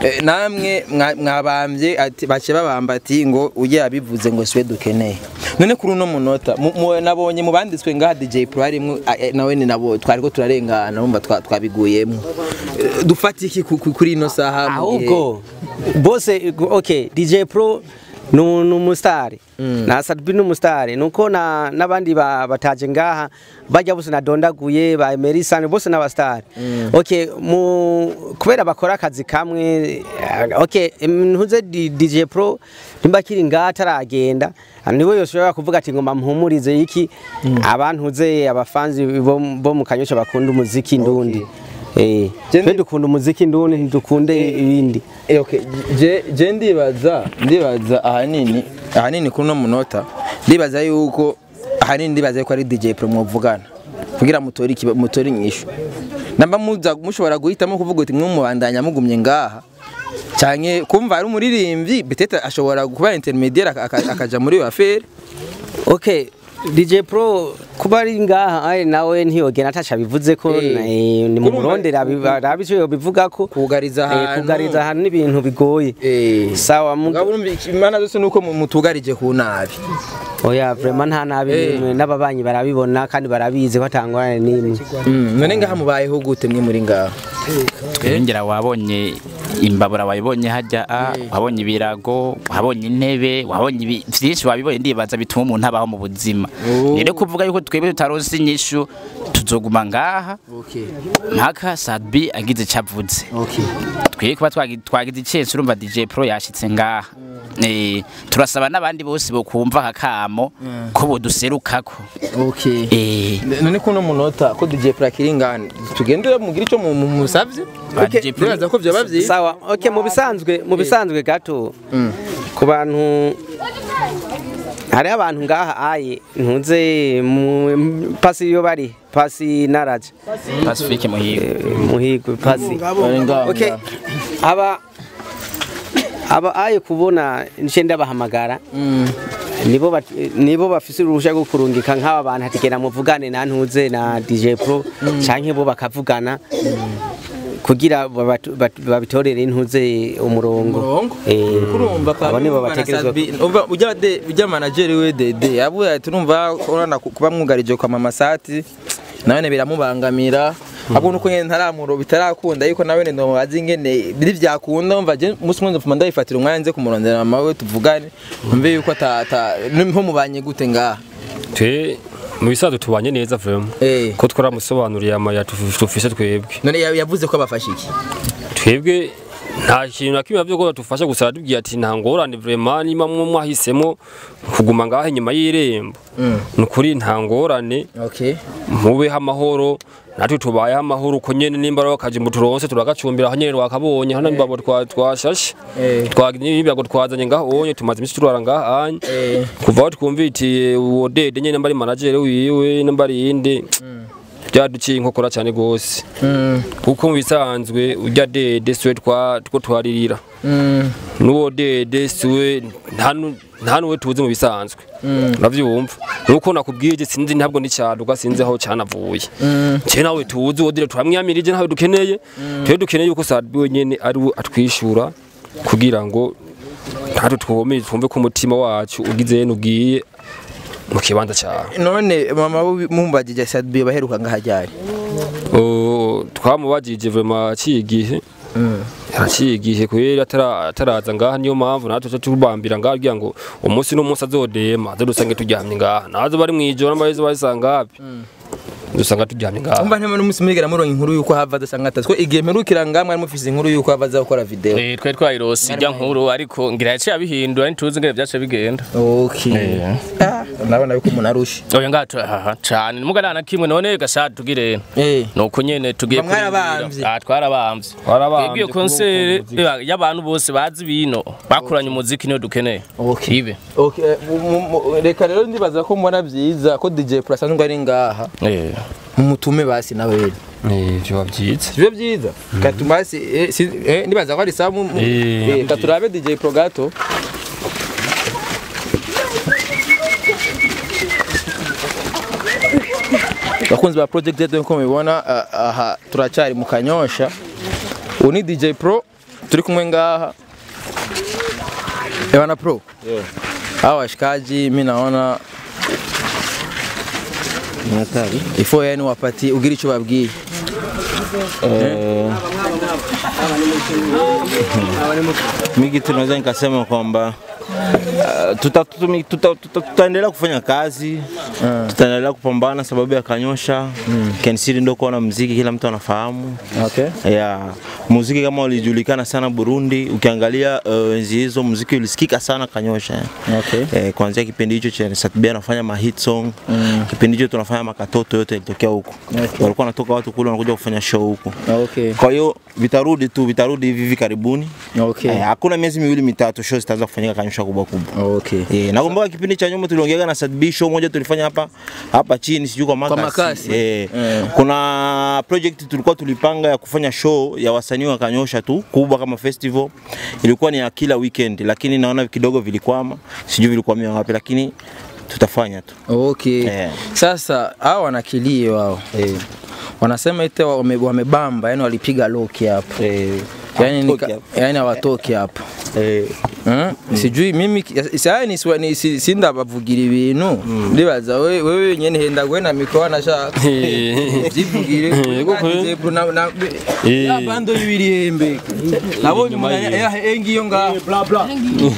namwe mwabambye ati bace babamba ati ngo uje abivuze ngo siwe dukeneye none kuri uno munota nabonye mubanditswe ngaha D J Pro harimo nawe ni nabo twariko turarengana urumva twabiguyemo dufata iki kuri ino saha ahubwo bose okay D J Pro numusitari na Sadbi numusitari nuko na nabandi bataje ngaha bajya bose nadondaguye ba Emerisane bose n'abastari okay mu kubera bakora akazi kamwe okay ntuze D J Pro nimba kiri ngaha taragenda niwe yoshobora kuvuga ati ngoma mpumurize iki abantuze abafanzi bo mu Kanyosha bakunda umuziki ndundi eh twe dukunda umuziki ndundi ntidukunde ibindi eh okay je je ndibaza ndibaza ahanini ahanini kuno munota ndibaza yuko ahanini ndibaza ko ari D J Pro mwovugana kugira mutori mutori nyisho namba muza mushobora guhitamo kuvuga uti mwe mubandanya mugumye ngaha cyane kumva ari umuririmbyi bitete ashobora kuba intermediaire akaja muri affaire okay D J Pro kuba ari ngaha ari nawe ntiyogena atacha bivuze ko ni mu murondera abico bivuga ko kugariza ahantu kugariza ahantu n'ibintu bigoye sawa mugabo urumva imana zose nuko mutugarije ku nabi oya vraiment nta nabi n'ababanyi barabibona kandi barabizi batangwana n'imwe none ngaha mubayeho gute mwe muri ngaha twengera wabonye imbabura wabonye hajya wabonye ibirago wabonye intebe wabonye byinshi wabibonye ndibaza bituma umuntu abaho mu buzima rero kuvuga yuko twebwe tutaronse inyishu tuzoguma ngaha mpaka Sadbi agize cavuze twiye kuba twagize icense urumva D J Pro yashitse ngaha eh turasaba nabandi bose bo kumva kakamo ko boduserukako okay eh none kuno munota ko D J Pro akiringana tugendera mugira ico mu musavye D J Pro ko byo bavyi sawa okay mu bisanzwe mu bisanzwe gato ku bantu hari abantu ngaha aye ntuze pasi yo bari pasi naraje Pacifique muhigo muhigo pasi okay aba aba aye kubona ncenda bahamagara nibo nibo bafise uruhusha rwo kurungika nk'aba bantu hatigera muvugane na ntuze na D J Pro canke bo bakavugana kugira babitorere intuze umurongo eh kurumva abone babatekerezwa umva ujya de ujya manager we dede abuye turumva korana kuba mwugarije kwa mama sati nawe biramubangamira abo nuko nyene ntaramuro bitarakunda yuko nawe ndo bazi ngene biri vyakunda umva je musi mwanzo fuma ndayifatira umwanya nze kumurondera mama we tuvugane umve yuko ata nko mubanye gute ngaha twe mu bisanzwe tubanye neza vraiment ko twaramusobanuriye amaya tufise twebwe none yavuze ko abafasha iki twebwe nta kintu na kimwe byo ko tufasha gusa tubwiye ati nta ngorane vraiment nima mwe mwahisemo kuguma ngahe nyuma y'irembo nukuri nta ngorane okay mube amahoro natwe tubaye amahoro ko nyene nimba bakaje mu turonse turagacumbira hanyene wakabonye hano mbabo twashashe twagiye ibyago twazanye ngaho onye tumaze imisi turara ngahanye kuva aho twumvitiye uwo dede nyene mbari manager wiwe nambari inde byaduciye inkokora cyane gose kuko bisanzwe ujya dede swe twa two twaririra nuwo dede swe ntanu ntanu we tuzi mu bisanzwe uravyumva nuko nakubwiye sinzi ntabwo nicyaduka sinzi aho cyanavuye cye nawe tuzi wo dire turamwiyamirije nawe dukeneye twe dukeneye uko Sadbi wenyene ari atwishura kugira ngo ntatu twomeye twumve ko umutima wacu ugize nugiye mu kibanza cyawe. None mama mumbagije Sadbi baheruka ngahajyari oh twamubagije vraiment cigihe yaraciye igihe kwera ataraza ngaha niyo mpamvu natwe tubambira ngaha kugira ngo umunsi n'umunsi azodema azodusange turyamye ngaha nazo bari mwijoro n'abahizo basanga hapi dusanga turyamye ngaha umva ntema n'umunsi mwigera muronka inkuru yuko hava adasanga atazwe igihe mperukira ngamwe ari mufise inkuru yuko hava azakora video eh twe twayirose ijya nkuru ariko ngira yaciye abihindura nituzi ngere byace bigenda okay nabona yuko umuntu arushi oya ngato aha cyane mugarana kimwe none gashaka tugire nuko nyene tugiye kuri ah twarabamvye twarabamvye concert y'abantu bose bazi bino bakuranye umuziki niyo dukeneye ibe okay reka rero ndibaza ko mbona byiza ko D J Plus asanzwe ari ngaha eh mumutume basi nawe eh byo byiza byo byiza katumasi eh ndibaza ko ari samu eh katurabe D J Pro gato bakunzi ba project yetu nko mubibona aha turacari mu Kanyosha uni D J Pro turi kumwe ngaha Ewana Pro yeah hawa washikaji mimi naona natari ifo yani wapati ugira ico babwiye eh mimi tunaweza nikasema kwamba tutaendelea kufanya kazi, tutaendelea kupambana sababu ya Kanyosha. Kensiri ndio kwa muziki kila mtu anafahamu. Okay. Yeah. Muziki kama ulijulikana sana Burundi, ukiangalia enzi uh, hizo muziki ulisikika sana Kanyosha. Okay. Eh, kuanzia kipindi hicho cha Sadbi anafanya ma hit song, mm. kipindi hicho tunafanya makatoto yote ilitokea huko. Okay. Walikuwa wanatoka watu kule wanakuja kufanya show huko. Okay. Kwa hiyo vitarudi tu, vitarudi hivi karibuni. Okay. Eh, hakuna miezi miwili mitatu show zitaanza kufanyika Kanyosha kubwa kubwa. Okay. Eh, nakumbuka kipindi cha nyuma tuliongea na Sadbi show moja tulifanya hapa hapa chini sijui kwa Makasi. Makasi. Eh, yeah. Kuna project tulikuwa tulipanga ya kufanya show ya wasanii wa Kanyosha tu kubwa kama festival. Ilikuwa ni ya kila weekend lakini naona kidogo vilikwama. Sijui vilikwamia wapi lakini tutafanya tu. Okay. Yeah. Sasa hao wanakilio wao. Eh. Wanasema ite wamebamba yani walipiga loki hapo. Eh. Yani nika, yani hawatoki hapo. Eh. Mm. Sijui mimi sasa ni ni sinda bavugira ibintu ndibaza wewe wewe nyene henda gwena mikwa na shaka zivugire yego na na ya bando y'ibirihembe nabonye umuntu engiyo nga bla bla.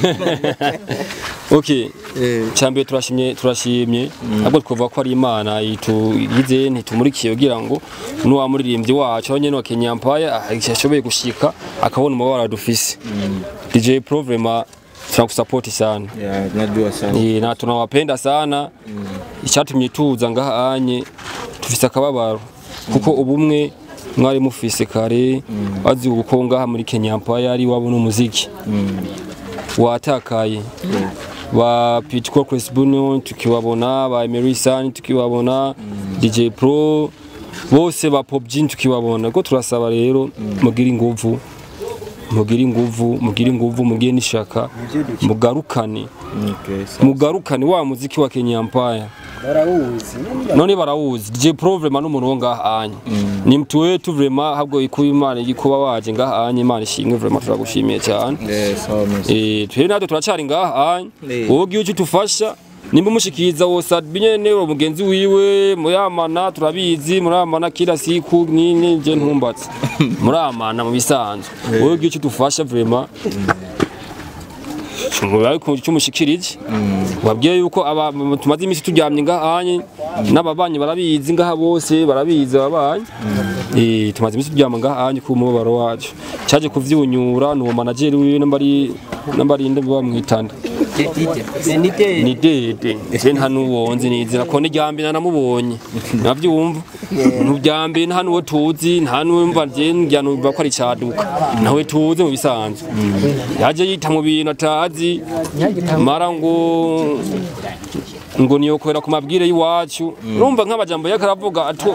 Okay. Chambe turashimye turashimye ahubwo tkuva ko ari Imana itugize ntitumurikiye kugira ngo nuwa muririmbyi wacu nyene wa Kenya Empire ashoboye gushika akabona umubara dufise. D J Pro vraiment tunakusupport sana. Yeah, najua sana. Eh, na tunawapenda sana. Mm. Icyatumye tuza ngaha anye tufise akababaro kuko ubumwe mwari mufise kare bazi mm. uko ngaha muri Kenya Empire ari wabo n'umuziki. Mm. Watakaye. Mm. Ba Pitco Chris Buno tukiwabona ba Emerson tukiwabona mm. D J Pro bose ba Pop Gin tukiwabona ko turasaba rero mm. mugira inguvu mugira inguvu mugira inguvu mugiye nishaka mugarukane mugarukane wa muziki wa Kenya Empire barawuzi none barawuzi D J Pro vraiment n'umuntu ngaha anye ni mtu wetu vraiment habwo ikuye Imana igikuba waje ngaha anye Imana ishimwe vraiment turagushimiye cyane eh twe natwe turacari ngaha anye wowe giye utufasha nimba mushikiza wo Sadbi nyene wo mugenzi wiwe muyamana turabizi muramana kila siku nini je ntumbatse muramana mu bisanzwe wowe giye utufasha vraiment ngo ariko cyumushikirije wabwiye yuko aba tumaze imisi turyamye ngahanye n'ababanyi barabizi ngaha bose barabizi ababanyi eh tumaze imisi turyamye ngahanye ku mubaro wacu cyaje kuvyunyura n'uwo manager wiwe nambari nambari inde bamwitanda ni dede je nta nuwonzi nizira ko n'iryambi namubonye navyumva n'uryambi nta nuwo tuzi nta nuwumva je njyanumva ko ari cyaduka nawe tuzi mu bisanzwe yaje yita mu bintu atazi mara ngo ngo niyo kwera ku mabwire y'iwacu urumva nk'abajambo yakaravuga atu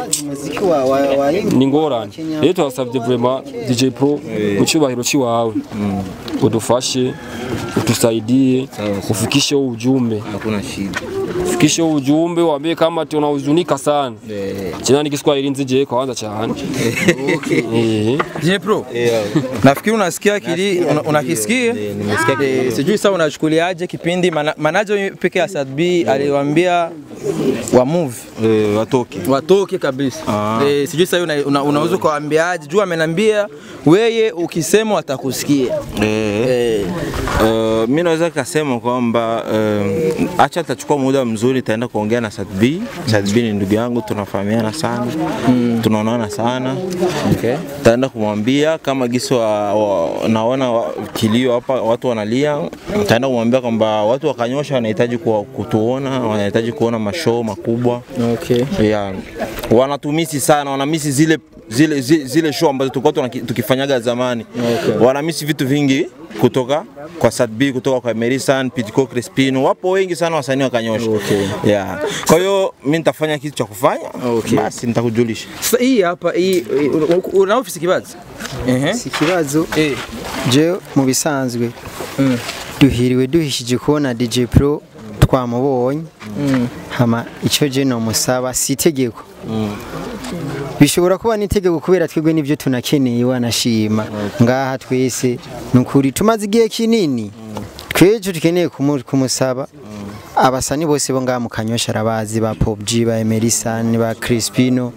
ni ngorane rero twasabye vraiment D J Pro mu cyubahiro ciwawe udufashe utusaidie ufikishe ujumbe hakuna shida fikishe ujumbe waambie kama tunahuzunika sana jina ni Kiswahili nzije kwanza cyane okay eh D J Pro nafikiri unasikia kili unakisikia nimesikia sijui sawa unachukuliaje kipindi manager pekee ya Sad B aliwaambia wa move eh watoke watoke kabisa eh sijui sawa unaweza kuambiaje juu amenambia wewe ukisema watakusikia eh mimi naweza kusema kwamba acha atachukua muda mzuri taenda kuongea na Sad B. Sad B ni ndugu yangu tunafahamiana sana. Mm. Tunaonana sana. Okay. Taenda kumwambia kama giso wa, wa, naona wa, kilio hapa watu wanalia. Taenda kumwambia kwamba watu wakanyosha wanahitaji kutuona, wanahitaji kuona mashow makubwa. Okay. Yeah. Wanatumisi sana, wanamisi zile zile zile, zile show ambazo tulikuwa tukifanyaga zamani. Okay. Wanamisi vitu vingi kutoka kwa Sad B, kutoka kwa Merisan, Pitiko Crespino, wapo wengi sana wasanii wakanyosha. Okay. Yeah. Kwa hiyo mimi nitafanya kitu cha kufanya. Okay. Basi nitakujulisha. Sasa hii hapa hii una ofisi kibazo? Eh. Si kibazo. Eh. Je mu bisanzwe. Mm. Duhiriwe duhishije kubona D J Pro twamubonye. Mm. Hama ico je no musaba sitegeko. Mm. Bishobora kuba nitegeko kubera twebwe nivyo tunakeneye wanashima ngaha twese nukuri tumaze igihe kinini tweje tukeneye kumusaba abasani bose bo ngaha mu Kanyosha arabazi ba P O B G ba Merisan ba Crespino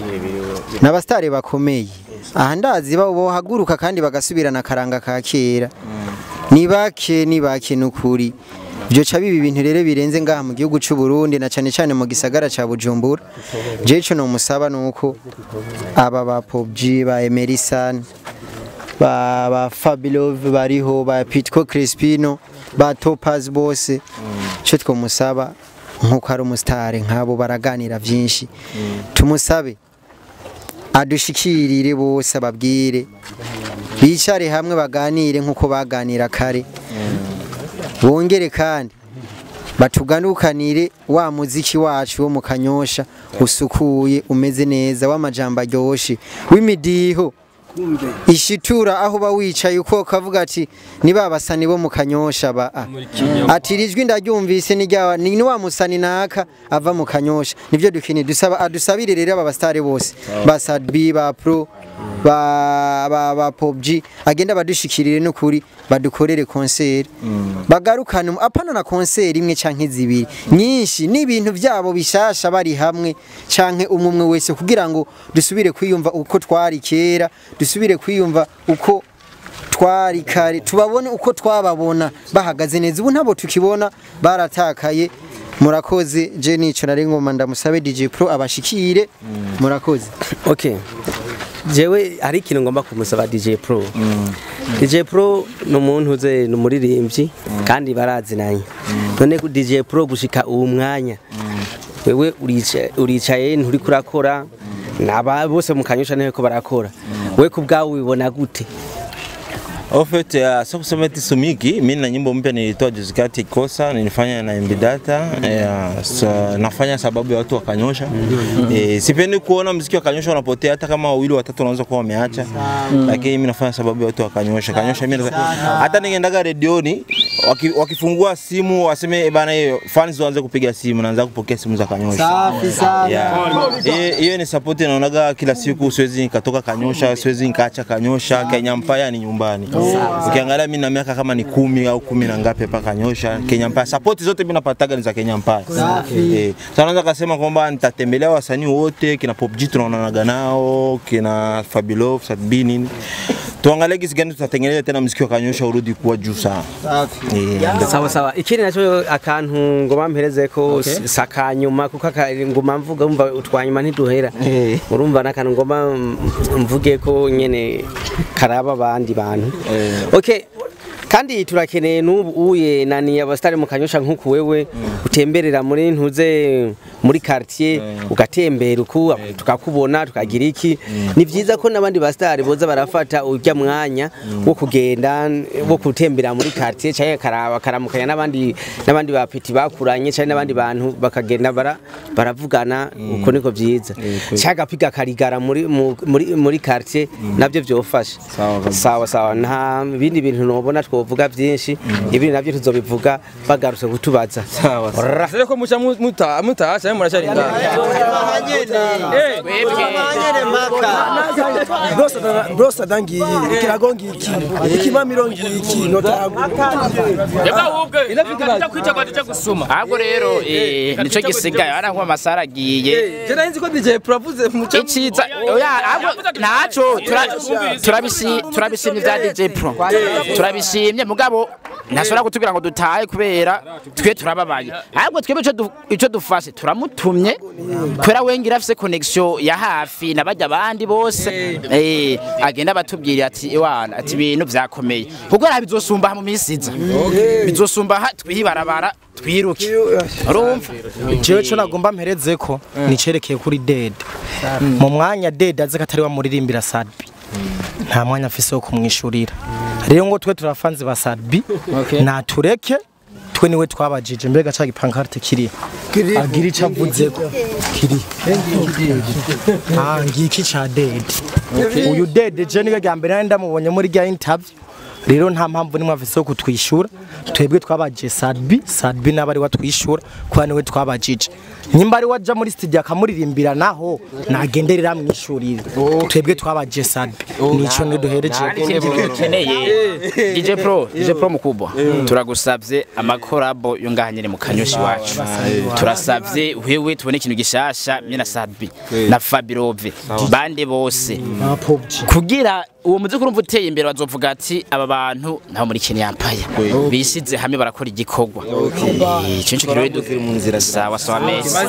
n'abastare bakomeye aha ndazi bo haguruka kandi bagasubirana karanga ka kera nibake nibake nukuri byo cha bibi bintu rero birenze ngaha mu gihugu cy'u Burundi na cyane cyane mu gisagara ca Bujumbura je cyo no musaba nuko aba ba P O B G ba Merisan ba ba Fabilove bariho ba Pitko Crespino ba Topaz bose cyo two musaba nkuko ari umustare nkabo baraganira byinshi tumusabe adushikirire bose ababwire bicare hamwe baganire nkuko baganira kare bongere kandi batuganukanire wa muziki wacu wo mu Kanyosha usukuye umeze neza w'amajamba ryoshe w'imidiho ishitura aho bawicaye uko kavuga ati ni babasani bo mu Kanyosha ba ati rijwi ndaryumvise ni rya ni wa musani naka ava mu Kanyosha nivyo dukini dusaba adusabire rero aba stare bose ba Sad B ba Pro ba ba ba P O B G agenda badushikirire no kuri badukorere concert mm. bagarukana apana na concert imwe canke zibiri nyinshi n'ibintu byabo bishasha bari hamwe canke umumwe wese kugira ngo dusubire kwiyumva uko twari kera dusubire kwiyumva uko twari kare tubabone uko twababona bahagaze neza ubu ntabo tukibona baratakaye murakoze je nico nari ngoma ndamusabe D J Pro abashikire mm. murakoze okay jewe ari ikintu ngomba kumusaba D J Pro mm. D J Pro no muntu uze no muririmbyi mm. kandi barazinanye mm. none ku D J Pro gushika uwo mwanya mm. wewe uricaye uricaye nturi kurakora mm. naba bose mu Kanyosha nteko barakora mm. we kubgawe ubibona gute? En fait, uh, sio kusema eti sumiki, mimi na nyimbo mpya nilitoa juzi kati kosa, nilifanya na M B Data, uh, so, nafanya sababu ya watu wa Kanyosha. Mm-hmm. E, sipendi kuona muziki wa Kanyosha unapotea hata kama wawili watatu wanaweza kuwa wameacha. Mm-hmm. Lakini mimi nafanya sababu ya watu wa Kanyosha. Kanyosha mimi hata ningendaga redioni waki, wakifungua simu waseme bana hiyo fans waanze kupiga simu naanza kupokea simu za Kanyosha. Safi sana. Hiyo yeah. ni support naonaga kila siku, siwezi nikatoka Kanyosha, siwezi nikaacha Kanyosha, Kenya Empire ni nyumbani. Ukiangalia mimi na miaka kama ni kumi au kumi na ngapi hapa Kanyosha, Kenya Empire. Support zote mimi napataga ni za Kenya Empire. Eh, sasa naanza kusema kwamba nitatembelea wasanii wote, kina P O B G tunaonanaga nao, kina Fabilove, Sad B nini. tuangalie gisi gani tutatengeneza tena muziki wa Kanyosha urudi kuwa juu sana. Sawa sawa. Ikindi naco akantu ngoma mpereze ko sakanyuma kuko ngoma mvuga umva utwanyuma ntiduhera. Urumva nakantu ngoma mvuge ko nyene karaba bandi bantu. Okay. Kandi turakeneye n'ubu uye nani abastari mu Kanyosha nkuko wewe utemberera muri ntuze muri quartier ugatembera uku tukakubona tukagira iki ni vyiza ko nabandi bastari boza barafata urya mwanya wo kugenda wo gutembera muri quartier cyaye karaba karamukanya nabandi nabandi bapiti bakuranye cyane nabandi bantu bakagenda bara baravugana uko niko vyiza cyaga piga karigara muri muri muri quartier navyo vyofasha sawa sawa nta bindi bintu nobona twovuga byinshi ibindi navyo tuzobivuga bagarutse kutubaza sawa sawa ko mucha muta muta cyane murashari brosa dangiye ikiragongi iki ikimamiro ngiki yabahubwe inafite kwita kwa DJ gusuma ahubwo rero eh nico gisigaye ara nko amasara agiye je nzi ko D J Pravuze muca iciza oya ahubwo naco turabisi turabishimye bya D J Pro turabishimye mugabo ntashobora kutubwira ngo dutahe kubera twe turababaye ahubwo twebe ico ico dufashe turamutumye kwera wengira afise connection ya hafi nabajya abandi bose eh agenda batubwira ati iwana ati ibintu vyakomeye kuko ara bizosumba mu misiza bizosumba ha twibarabara twiruke urumva jewe cyo nagomba mpereze ko nicerekeye kuri Dede mu mwanya Dede aze katari wa muririmbira Sadbi nta mwanya afise wo kumwishurira rero ngo twe turafanze ba Sadbi natureke twe niwe twabajije mbega ca gipankarte kiri agire icavuze ko kiri ah ngiki ca Dede uyu Dede je niwe gambere ndamubonye muri ga interview rero nta mpamvu nimwe afise ko twishura twebwe twabaje Sadbi Sadbi nabari watwishura kwa niwe twabajije nyimba ari waja muri studio akamuririmbira naho nagenderera mwishurire twebwe twabaje Sadbi nico nduhereje keneye D J Pro D J Pro mukubwa turagusavye amakorabo yo ngahanyere mu Kanyoshi wacu turasavye wewe tubone ikintu gishasha mye na Sadbi na Fabirove bande bose kugira uwo muziki urumva uteye imbere bazovuga ati aba bantu ntaho muri Kenya yampaye bisize hamwe barakora igikorwa ico nico kirwe dukira mu nzira sawa sawa mesi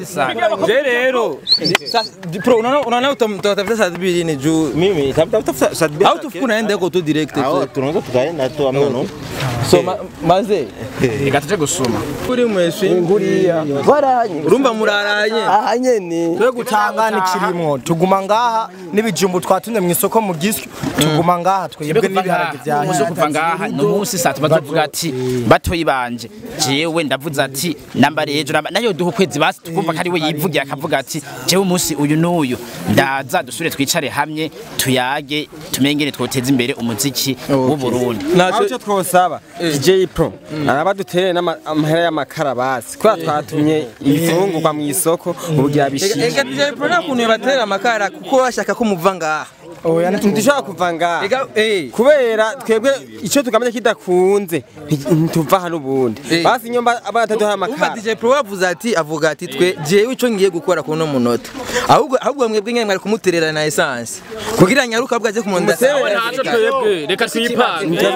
je rero Pro unaona utatafuta Sadbi ni juu mimi tafuta Sadbi au tufukuna ende ko tu direct au tunaanza tukaenda tu amna no so maze ikataje gusuma kuri mwese nguriya baranye urumva muraranye aha nyene twe gutangana kirimo tuguma ngaha nibijumbu twatunye mu isoko mu gisyo tuguma ngaha twebwe n'ibiharage byanyu muzo kuva ngaha no munsi saa tubavuga ati batoyi banje jewe ndavuze ati namba rejo nayo duho kwezi basi tukumva kari we yivugiye akavuga ati jewe umunsi uyu n'uyu ndaza dusure twicare hamwe tuyage tumengere twoteza imbere umuziki w'u Burundi naco twosaba D J Pro arabadutere n'amahera y'amakarabasi kwa twatumye ifungurwa mu isoko ubugira bishije ega D J Pro nakunye batera amakara kuko bashaka ko muva ngaha oya ntishaka kuva ngaha kubera twebwe ico tugamije kidakunze ntuva hano ubundi basi nyomba abataduha amakara D J Pro wavuze ati avuga ati twe jewe ico ngiye gukora ku no munota ahubwo ahubwo mwebwe nyine mwari kumuterera na essence kugira nyaruka bwaje kumonda sawa ntaco twebwe reka twipange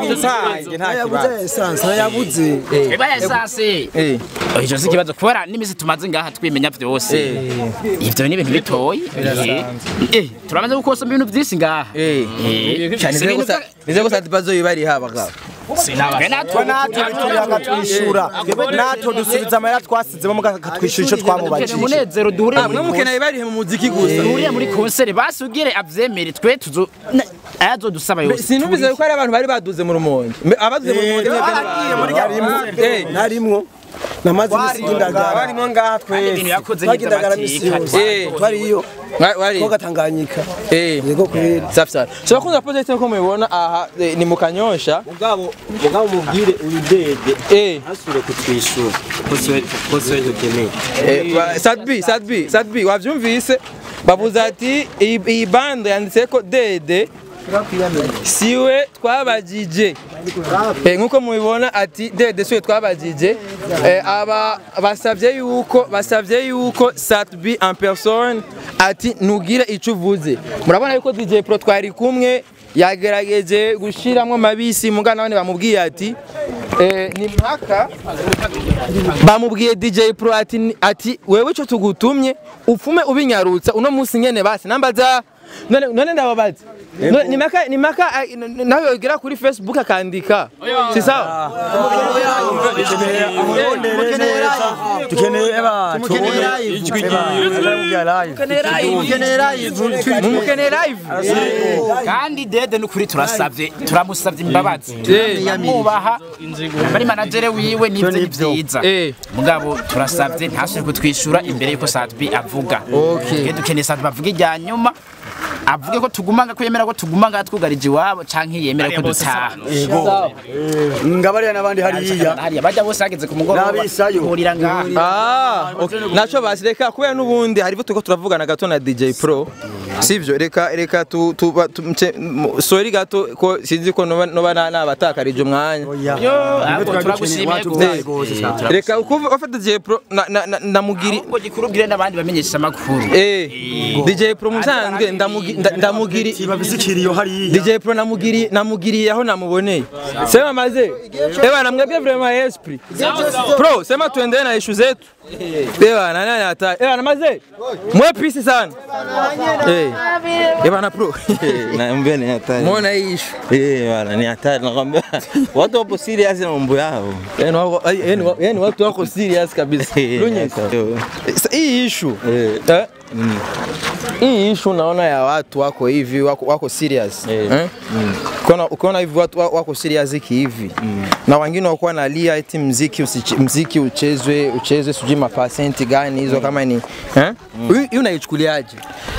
yabuze essence yabuze eba essence eh ico si kibazo kubera nimisi tumaze ngaha twimenya vyose ivyo ni ibintu bitoyi eh turamaze gukosa ibintu vyinshi ngaha eh cyane gusa nize gusa tibazo yibari habaga sinaba natwe natwe turiyaga twishura natwe dusubiza amara twasizemo mukatwishura ico twamubajije umunezero duhuriye muri mukena bari mu muziki gusa duhuriye muri concert basugire avyemere twe tuzo ayazo dusaba yose sinubize ko ari abantu bari baduze mu rumonge abaduze mu rumonge bagiye muri garimwo eh narimwo namaze imisindagara barimo ngaha twese bagindagara misiyo eh twariyo wari kogatanganyika eh yego kwera safi safi so bakunda project ko mubibona aha ni mu Kanyosha mugabo mugabo mubwire uyu Dede eh asure kutwishura kose kose dukeneye eh Sadbi Sadbi Sadbi wavyumvise bavuze ati iyi bande yanditse ko Dede siwe twabajije eh nkuko mubibona ati Dede siwe twabajije eh aba basavye yuko basavye yuko Sadbi en personne ati nugira ico uvuze murabona yuko D J Pro twari kumwe yagerageje gushiramwe mabisi muga nabone bamubwiye ati eh ni mpaka bamubwiye D J Pro ati ati wewe cyo tugutumye upfume ubinyarutsa uno munsi nyene basi nambaza none none ndababaza ni maka ni maka nawe yogera kuri Facebook akandika si sawa tukeneye eba tukeneye mukeneye live kandi dede nukuri turasavye turamusavye imbabazi mubaha bari manager wiwe nivyo nivyiza mugabo turasavye ntashobora kutwishura imbere yuko Sadbi avuga okay dukeneye Sadbi avuga ijya nyuma avuge ko tugumanga kwemera ko tugumanga twugarije iwabo canke yemera ko dutaha yego ngabariya nabandi hariya hariya baje bose ageze ku mugoroba hurira ngaha ah naco basireka kubera nubundi harivo tuko turavugana gato na D J Pro sivyo reka reka tu sorry gato ko sinzi ko no bana nabatakarije umwanya yo turagushimiye gose reka uko afata D J Pro ndamugiri ngo gikurubwire nabandi bamenyesha amakuru eh D J Pro musanzwe ndamugiri babizikiriyo hariya D J Pro namugiri namugiriye aho namuboneye sema maze ewa namwebye vraiment esprit Pro sema tuendelee na issue zetu ewa na nani hata ewa na maze mwe peace sana eh ewa na Pro na mbele hata muona hii issue eh bana ni hatari nakwambia watu wapo serious na mambo yao yani yani watu wako serious kabisa hii issue eh hii issue naona ya watu wako hivi wako, wako serious eh, eh? Mm. Ukiona ukiona hivi watu wako serious hiki hivi mm. na wengine wako wanalia eti muziki muziki uchezwe uchezwe sijui mapasenti gani hizo mm. kama ni eh mm. hii unaichukuliaje?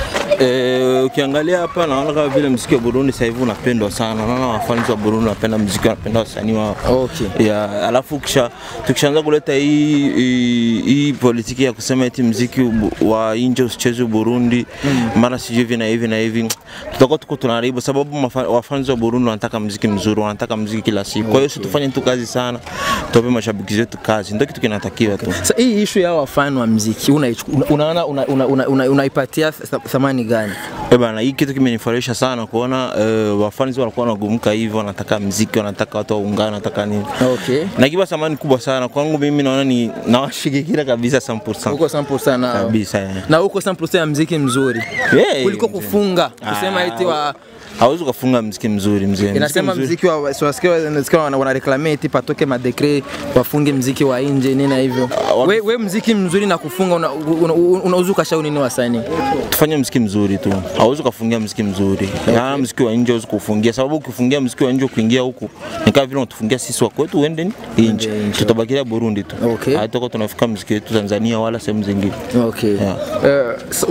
Eh, ukiangalia hapa naona kama vile muziki wa Burundi sasa hivi unapendwa sana. Naona wafans wa Burundi wanapenda muziki, wanapenda wasanii wao. Okay. Ya, alafu kisha tukishaanza kuleta hii hii politiki ya kusema eti muziki wa nje usichezwe Burundi, mm. mara sijui hivi na hivi na hivi, tutakuwa tuko tunaharibu, sababu wafans wa Burundi wanataka muziki mzuri, wanataka muziki kila siku. Kwa hiyo sisi tufanye tu kazi sana, tuwape mashabiki zetu kazi. Ndio kitu kinatakiwa tu. Sasa hii issue ya wafans wa muziki unaona unaipatia thamani gani? Eh bana, hii kitu kimenifurahisha sana kuona uh, wafans wanakuwa wanagumuka hivi, wanataka muziki, wanataka watu waungane, wanataka nini. Okay. Na kiba thamani kubwa sana kwangu mimi, naona ni nawashigikira kabisa one hundred percent. Uko one hundred percent na kabisa. Yeah. Na uko one hundred percent ya muziki mzuri. Yeah, kuliko kufunga. Kusema eti wa hauwezi kufunga muziki mzuri mzee. Inasema muziki wa wasikia wanasikia wana reclame eti patoke ma decret wafunge muziki wa nje nini na hivyo. Wewe we muziki mzuri na kufunga unauza kashauri nini wasanii? Tufanye muziki mzuri tu. Hauwezi kufungia muziki mzuri. Okay. Na muziki wa nje hauwezi kufungia, sababu ukifungia muziki wa nje kuingia huku ni kama vile unatufungia sisi wa kwetu uende nje. Tutabakia Burundi tu. Okay. Haitoko tunafika muziki wetu Tanzania wala sehemu zingine. Okay. Eh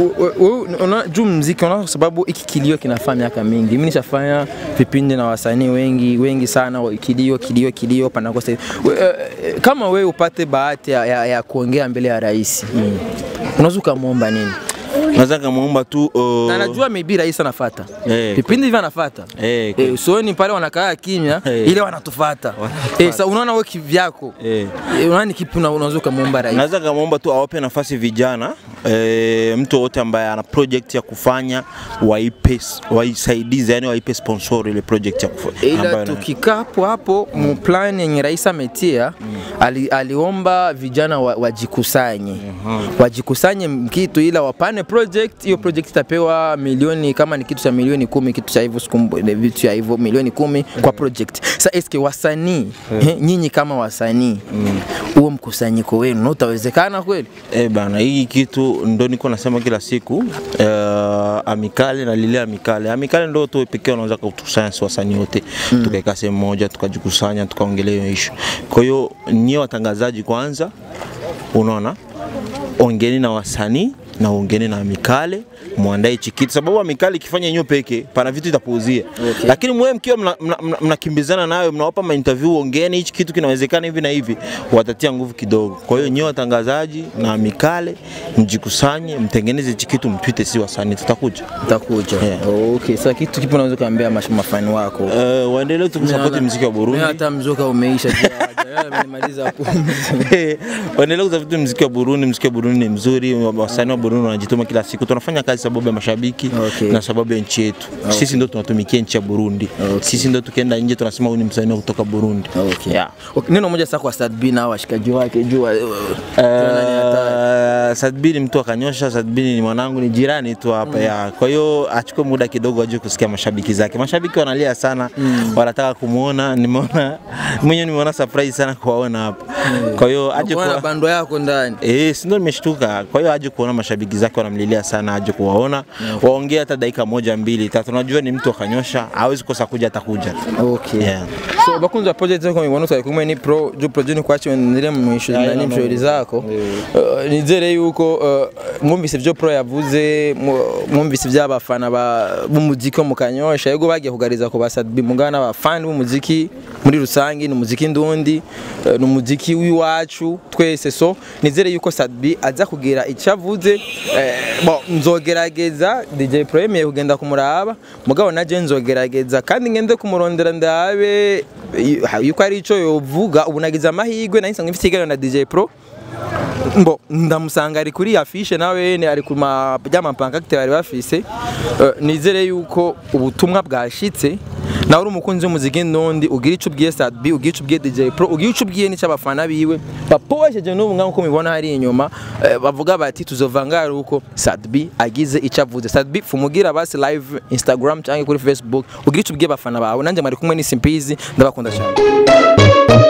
una juu muziki una sababu iki kilio kinafanya miaka mingi. Mimi nishafanya vipindi na wasanii wengi wengi sana kilio kilio kilio panako sasa. Kama wewe upate bahati ya, ya, ya kuongea mbele ya rais, mm. unaweza kumuomba nini? Naweza kumuomba tu uh... na najua maybe rais anafuata. Hey, vipindi hivi anafuata. Eh, hey, usoni pale wanakaa kimya, hey. ile wanatufuata. Eh, sasa unaona wewe kivyako. Eh, hey. unaona kipi unaweza kumuomba rais? Naweza kumuomba tu awape nafasi vijana, eh, mtu wote ambaye ana project ya kufanya waipe waisaidize, yani waipe sponsor ile project ya kufanya. Ila tukikaa hapo hapo mu plan yenye rais ametia, mm. ali, aliomba vijana wajikusanye. Wa uh -huh. Wajikusanye kitu ila wapane project, hiyo project itapewa milioni, kama ni kitu cha milioni kumi, kitu cha hivyo sikumbuki vitu ya hivyo milioni kumi kwa project. Sasa eske wasanii, yeah. nyinyi kama wasanii, huo mm. mkusanyiko wenu na utawezekana kweli? Eh bana, hii kitu ndo niko nasema kila siku, uh, amikale na lile amikale. Amikale ndo tu pekee unaweza kutusanya wasanii wote, mm. tukaeka sehemu moja, tukajikusanya, tukaongelea hiyo issue. Kwa hiyo nyie watangazaji kwanza, unaona, ongeni na wasanii na ongeni na amikale, muandae chikiti, sababu amikale ikifanya yenyewe peke pana vitu itapuuzia. Okay. Lakini mwe mkiwa mnakimbizana mna, mna nayo, mnawapa ma interview, ongeni hichi kitu kinawezekana hivi na hivi, watatia nguvu kidogo. Kwa hiyo nyewe watangazaji na amikale mjikusanye, mtengeneze chikitu, mtwite si wasanii, tutakuja. Tutakuja. Yeah. Okay, sasa kitu kipi unaweza kuambia mafani wako? Eh, uh, waendelee tukusupport muziki wa Burundi. Mimi hata mzuka umeisha nimemaliza pumzi. Waendelee kusupport muziki wa Burundi, muziki wa Burundi ni mzuri, wasanii wa Burundi wanajituma kila siku. Tunafanya kazi sababu ya mashabiki okay. na sababu ya nchi yetu. Okay. Sisi ndio tunatumikia nchi ya Burundi. Okay. Sisi ndio tukienda nje tunasema huyu ni msanii kutoka Burundi. Okay. Yeah. Okay. Neno moja sasa kwa Sadbi na washikaji wake jua uh, Sadbi ni mtu akanyosha, Sadbi ni mwanangu, ni jirani tu hapa mm. ya. Kwa hiyo achukue muda kidogo aje kusikia mashabiki zake. Mashabiki wanalia sana, mm. wanataka kumuona. Nimeona mwenyewe nimeona surprise sana kuwaona hapa. Mm. Kwa hiyo aje kuona bando yako ndani. Eh, si ndio nimeshtuka. Kwa hiyo aje kuona mashabiki zake wanamlilia sana, aje kuwaona. Mm. Waongee hata dakika moja mbili tatu. Unajua ni mtu akanyosha, hawezi kosa kuja atakuja. Okay. Yeah. So bakunza project zako mibona kwa kumwe ni pro jo project kwacho nile mwisho ndani mshori zako. Nizere yuko mwumvise byo pro yavuze, mwumvise by'abafana ba b'umuziki mu Kanyosha yego bagiye kugariza ko basadbi mungana abafana b'umuziki muri rusangi ni umuziki ndundi ni umuziki w'iwacu twese. So nizere yuko Sadbi aza kugira icavuze bo nzogerageza D J Premier kugenda kumuraba mugabo naje nzogerageza kandi ngende kumurondera ndabe yuko ari ico yovuga ubunagiza amahigwe nahise ngifite igano na D J Pro mbo ndamusanga ari kuri afishe nawe ne ari kuma byama pancarte bari bafise. Uh, nizere yuko ubutumwa bwashitse nawe uri umukunzi w'umuziki ndondi ugira ico bwiye Sadbi ugira ico bwiye D J Pro ugira ico bwiye n'icyo abafana biwe baposheje n'ubu nka uko mibona hari inyuma uh, bavuga bati tuzovanga aruko Sadbi agize ico avuze. Sadbi fumugira basi live Instagram cyangwa kuri Facebook ugira ico bwiye abafana bawe nanje mari kumwe ni Simpizi ndabakunda cyane.